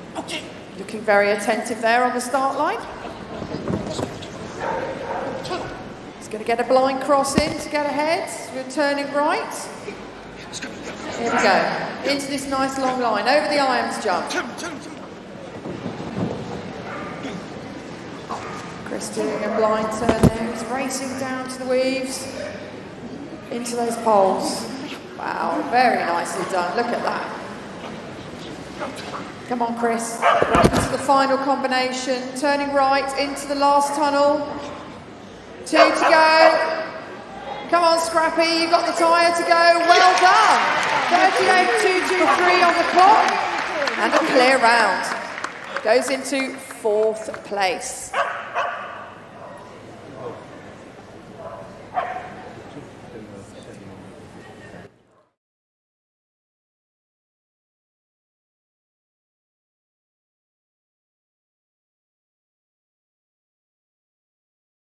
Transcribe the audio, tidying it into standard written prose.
Looking very attentive there on the start line. He's going to get a blind cross in to get ahead. We're turning right. Here we go. Into this nice long line, over the irons jump. Chris doing a blind turn there. He's racing down to the weaves, into those poles. Wow, very nicely done. Look at that. Come on, Chris. Into the final combination. Turning right into the last tunnel. 2 to go. Come on, Scrappy. You got the tyre to go. Well done. 38.223 on the clock. And a clear round. Goes into 4th place.